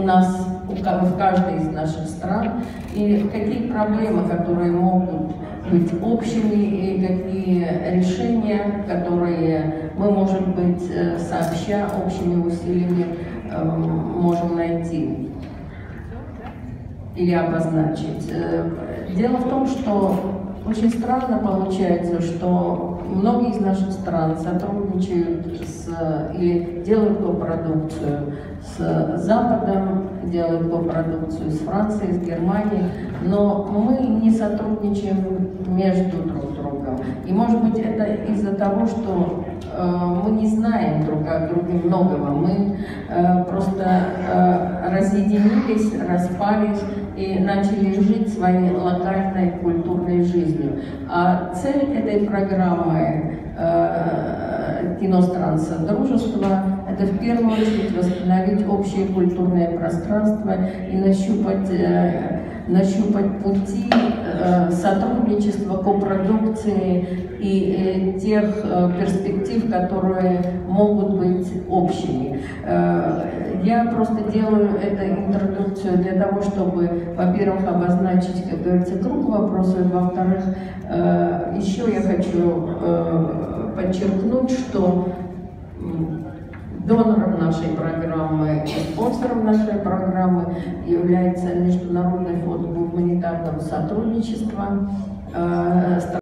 нас, в каждой из наших стран, и какие проблемы, которые могут быть общими, и какие решения, которые мы, может быть, сообща, общими усилиями можем найти или обозначить. Дело в том, что очень странно получается, что многие из наших стран сотрудничают или делают копродукцию с Западом, делают копродукцию с Францией, с Германией, но мы не сотрудничаем между друг другом. И может быть это из-за того, что мы не знаем друг о друге многого, мы просто разъединились, распались и начали жить своей локальной культурной жизнью. А цель этой программы «Кино стран Содружества» — это в первую очередь восстановить общее культурное пространство и нащупать пути сотрудничества, копродукции и тех перспектив, которые могут быть общими. Я просто делаю эту интродукцию для того, чтобы, во-первых, обозначить, как говорится, круг вопросов, и, во-вторых, еще я хочу подчеркнуть, что донором нашей программы и спонсором нашей программы является Международный фонд гуманитарного сотрудничества.